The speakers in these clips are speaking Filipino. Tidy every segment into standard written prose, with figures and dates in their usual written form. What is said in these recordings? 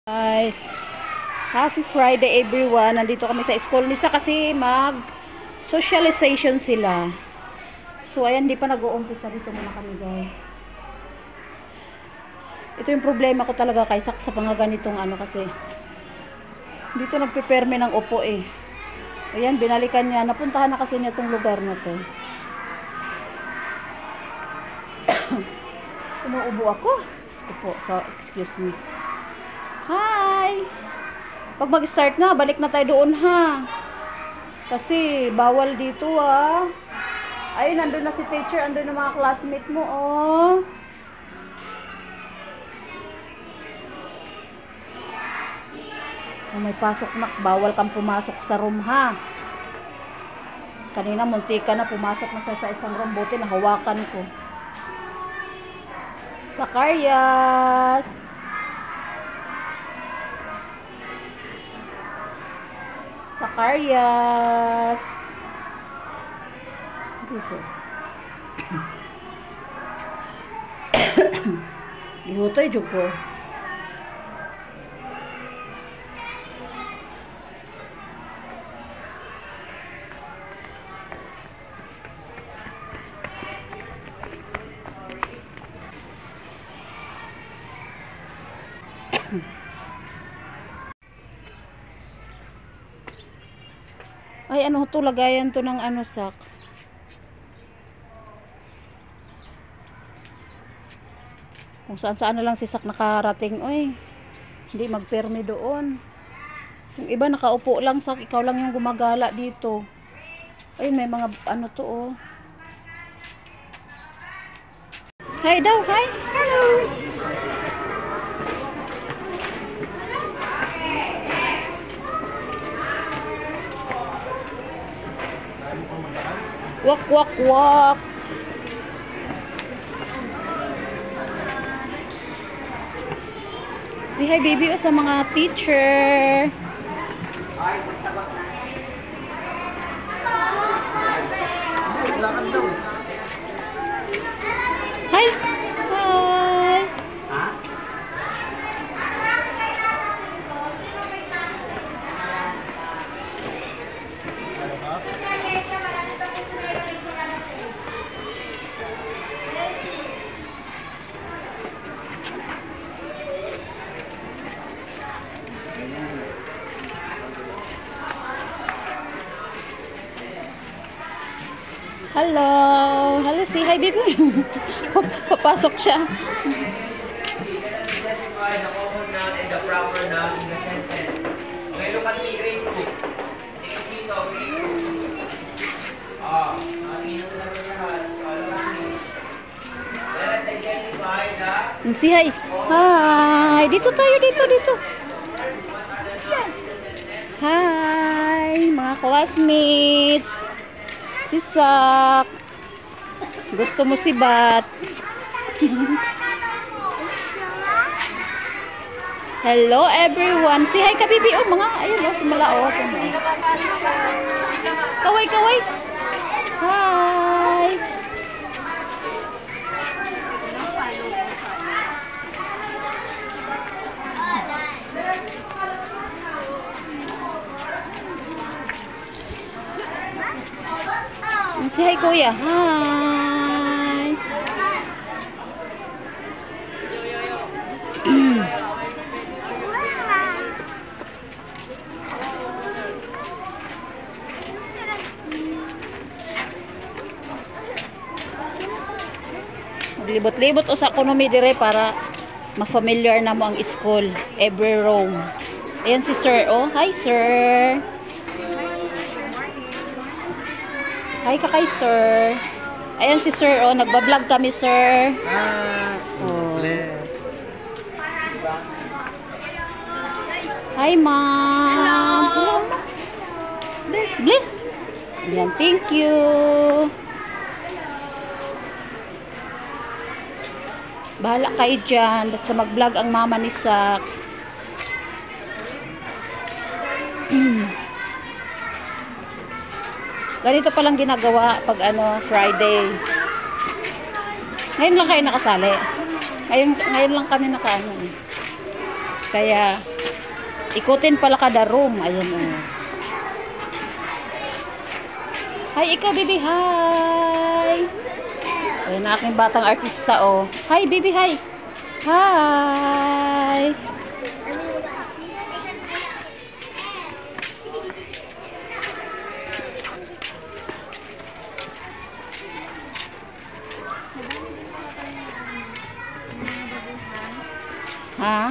Guys, happy Friday everyone. Nandito kami sa school nisa kasi mag socialization sila. So ayan, di pa nag-uumpisa. Dito muna kami guys. Ito yung problema ko talaga kay sa mga ganitong kasi dito nagpe-perme ng upo eh. Ayan, binalikan niya. Napuntahan na kasi niya itong lugar na to. Umuubo ako. Excuse me. Hi! Pag mag-start na, balik na tayo doon ha. Kasi bawal dito ah. Ay, nandun na si teacher, andun na mga classmate mo oh. Oh, may pasok na, bawal kang pumasok sa room ha. Kanina munti ka na, pumasok na sa isang room, buti nahawakan ko. Zacarias! Zacarias. Dito. Gihutoy jud ko. Ay, ano to, lagayan to ng sak. Kung saan na lang si sak nakarating, oy. Hindi magpermi doon. Yung iba nakaupo lang sak, ikaw lang yung gumagala dito. Ayun, may mga to, oh. Hi daw, hi. Hello. Wak, wak, wak. Say hi baby sa mga teacher. Hi. Hi. Hello. Hello, say hi baby. Papasok siya. Say hi. Hi. Dito tayo, dito. Hi, mga classmates. Si Sak. Gusto mo si Bat. Hello everyone. Say hi ka bibi. Oh, mga ayun si Malao. Kaway. Hi. Say hi kuya. Hi. Maglibot-libot o sa economy dire para ma-familiar na mo ang school. Every room. Ayan si sir. Oh, hi sir. Hi ka kay sir. Ayan si sir, oh. Nagbablog kami, sir. Oh. Bless. Hi, ma'am. Hello. Bless. Ayan, thank you. Bahala kayo dyan. Basta mag-vlog ang mama ni Sak. Ganito palang ginagawa pag Friday. Ngayon lang kayo nakasali. Ngayon lang kami nakaano. Kaya, ikutin pala kada room. Ayan o. Hi, ikaw, baby. Hi. Ayan na aking batang artista, oh. Hi, baby. Hi. Hi. Ha?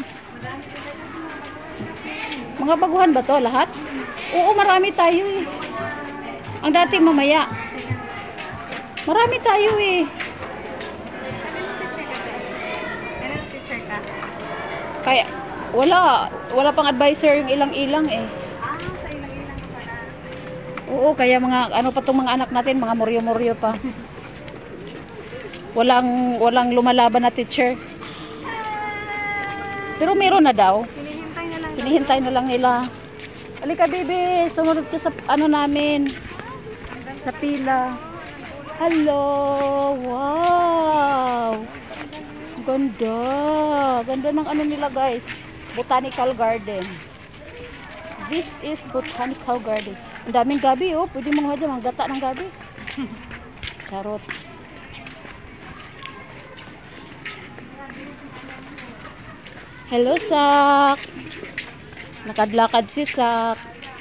Mga baguhan ba to lahat? Oo, marami tayo eh. Ang dati mamaya. Marami tayo eh. Kailan teacher ka? Kaya, wala pang advisor yung ilang-ilang eh. Sa ilang-ilang ka pala. Oo, kaya mga, ano pa tong mga anak natin, mga muryo-muryo pa. Walang lumalaban na teacher. Pero meron na daw. Hinihintay na lang. Hinihintay na lang nila. Halika, baby. Sumunod ka sa, ano namin. Sa pila. Hello. Wow. Ganda. Ganda ng ano nila, guys. Botanical garden. This is botanical garden. Ang daming gabi, oh. Pwede mga dyan, mga gata ng gabi. Charot. Hello, Sak. Lakad-lakad si Sak.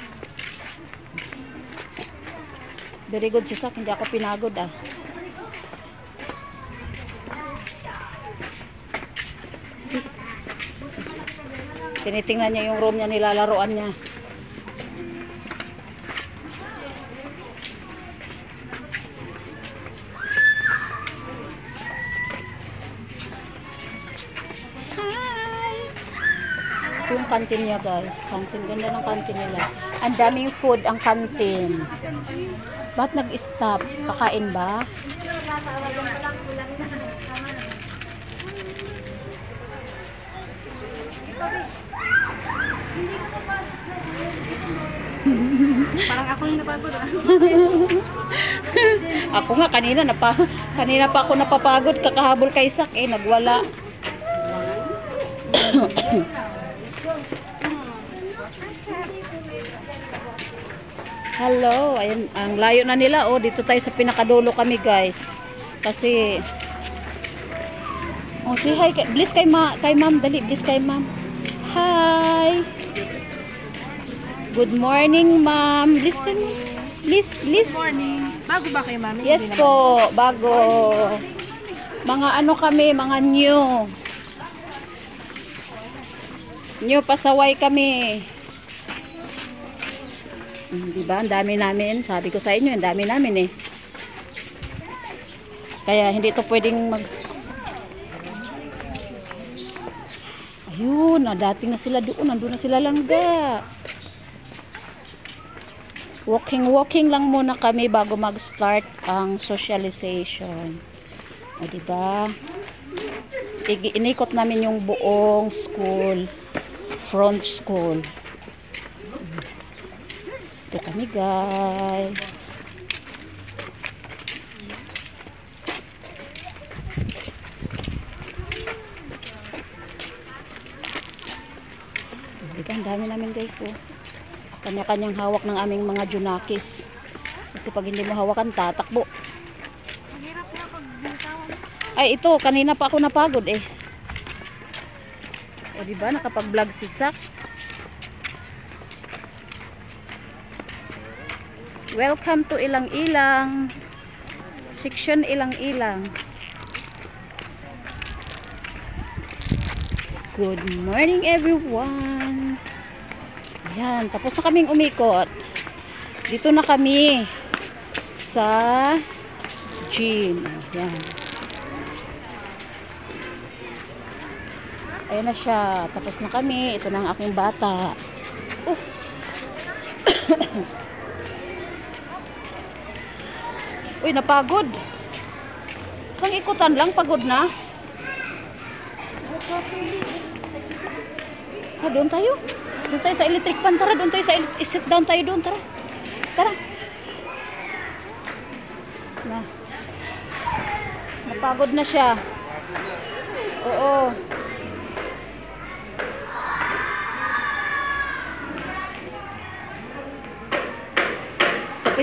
Very good si Sak. Hindi ako pinagod, ah. Tinitingnan niya yung room niya, nilalaroan niya. Ito yung kantin niya, guys. Kantin. Ganda ng kantin nila. Ang daming food ang kantin. Ba't nag-stop? Kakain ba? Parang ako yung napagod. Ako nga kanina pa ako napapagod kakahabol kay Sak eh nagwala. Hello, ayun ang layo na nila oh, dito tayo sa pinakadulo kami, guys. Kasi oh, say hi, bless kay ma'am, dali, bless kay ma'am. Hi. Good morning, ma'am. Bless kay ma'am. Bless. Good morning. Bago ba kay mami? Yes po, bago. Mga ano kami, mga new. New pasaway kami. Diba? Ang dami namin. Sabi ko sa inyo, ang dami namin eh. Kaya hindi ito pwedeng mag... Ayun, dating na sila doon. Nandun na sila langga. Walking lang muna kami bago mag-start ang socialization. O diba? Inikot namin yung buong school. Front school. Ito kami, guys. Ang dami namin, guys, oh. Kanya-kanyang hawak ng aming mga junakis. Kasi pag hindi mo hawakan, tatakbo. Hirap na pag binitawan. Ay, ito, kanina pa ako napagod eh. O diba, nakapag-vlog si Sak. Welcome to Ilang-Ilang. Section Ilang-Ilang. Good morning, everyone. Ayan, tapos na kaming umikot. Dito na kami sa gym. Ayan. Ayan na siya. Tapos na kami. Ito na ang aking bata. Oh. Uy, napagod. Isang ikutan lang, pagod na. Ha, doon tayo. Doon tayo sa electric pan. Tara, doon tayo sa sit down tayo doon. Tara. Tara. Na. Napagod na siya. Oo.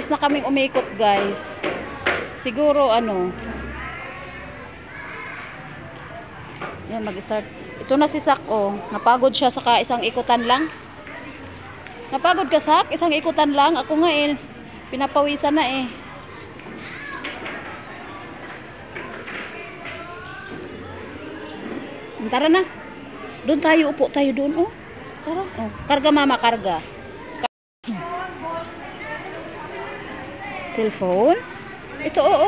alis na kaming umikot, guys. Siguro, ano. Yan, mag-start. Ito na si Sak, oh. Napagod siya saka isang ikutan lang. Napagod ka, Sak? Isang ikutan lang. Ako nga, eh. Pinapawisan na, eh. Tara na. Doon tayo, upo tayo doon, oh. Tara. Oh, karga, mama, karga. Cellphone? Ito, oo.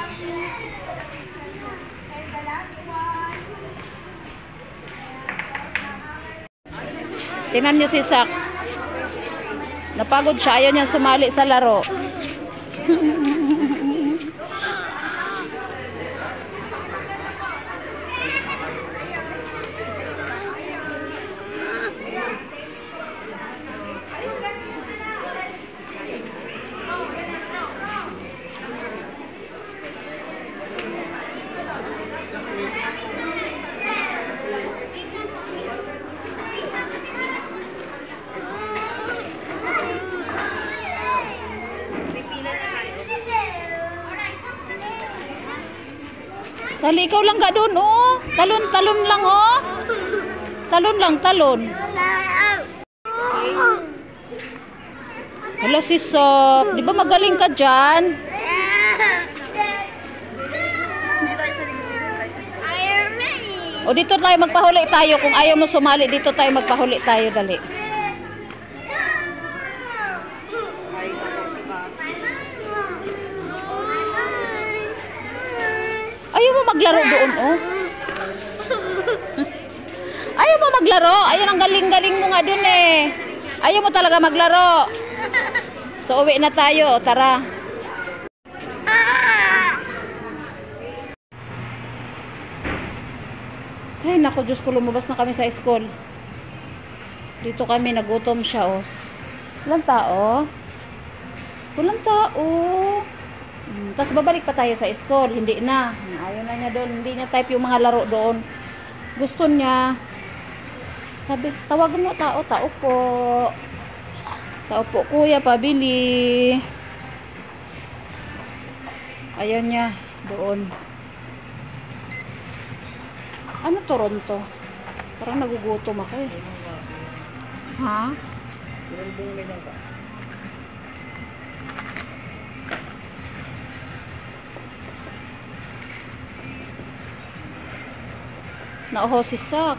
Tingnan niyo si Sak. Napagod siya. Ayaw niya sumali sa laro. Sali, ikaw lang ka doon, oh. Talon, talon lang, oh. Talon lang, talon. Hala, si Sok. Di ba magaling ka dyan? O, dito tayo magpahuli tayo. Kung ayaw mo sumali, dito tayo magpahuli tayo, dali. Ayaw mo maglaro doon, oh. Ayaw mo maglaro. Ayaw, ang galing-galing mo nga doon, eh. Ayaw mo talaga maglaro. So, uwi na tayo. Tara. Ay, naku, Diyos ko, lumabas na kami sa school. Dito kami, nagutom siya, oh. Walang tao. Walang tao. Tapos babalik pa tayo sa school. Hindi na. Ayaw na niya doon. Hindi niya type yung mga laro doon. Gusto niya. Sabi, tawagan mo tao. Tao po. Tao po, kuya, pabili. Ayaw niya doon. Ano Toronto? Parang nagugutom ako, eh. Ha? Nauho si Sak.